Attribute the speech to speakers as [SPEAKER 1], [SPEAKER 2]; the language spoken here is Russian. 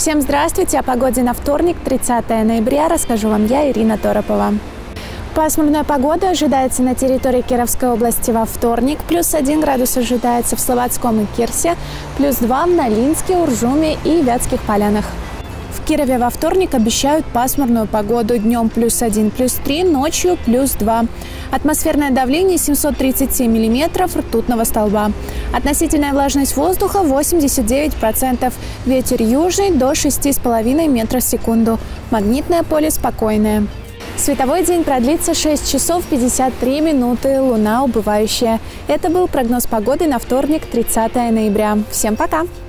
[SPEAKER 1] Всем здравствуйте! О погоде на вторник, 30 ноября, расскажу вам я, Ирина Торопова. Пасмурная погода ожидается на территории Кировской области во вторник. +1 градус ожидается в Слободском и Кирсе, +2 в Нолинске, Уржуме и Вятских Полянах. В Кирове во вторник обещают пасмурную погоду. Днем +1, +3, ночью +2. Атмосферное давление 737 миллиметров ртутного столба. Относительная влажность воздуха 89%. Ветер южный до 6,5 метров в секунду. Магнитное поле спокойное. Световой день продлится 6 часов 53 минуты. Луна убывающая. Это был прогноз погоды на вторник, 30 ноября. Всем пока!